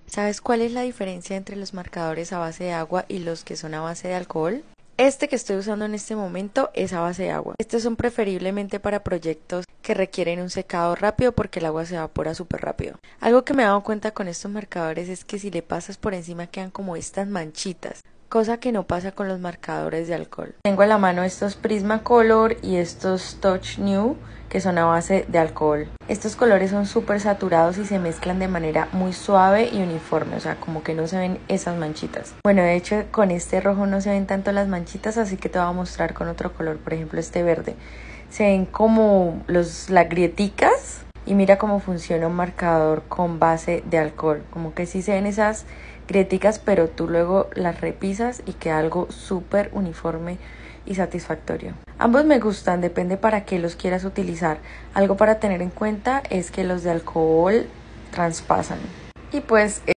¿Sabes cuál es la diferencia entre los marcadores a base de agua y los que son a base de alcohol? Este que estoy usando en este momento es a base de agua. Estos son preferiblemente para proyectos que requieren un secado rápido porque el agua se evapora súper rápido. Algo que me he dado cuenta con estos marcadores es que si le pasas por encima quedan como estas manchitas, cosa que no pasa con los marcadores de alcohol. Tengo a la mano estos Prismacolor y estos Touch New, que son a base de alcohol. Estos colores son súper saturados y se mezclan de manera muy suave y uniforme, o sea, como que no se ven esas manchitas. Bueno, de hecho con este rojo no se ven tanto las manchitas, así que te voy a mostrar con otro color, por ejemplo este verde. Se ven como las grieticas y mira cómo funciona un marcador con base de alcohol, como que sí se ven esas grieticas, pero tú luego las repisas y queda algo súper uniforme y satisfactorio. Ambos me gustan, depende para qué los quieras utilizar. Algo para tener en cuenta es que los de alcohol traspasan. Y pues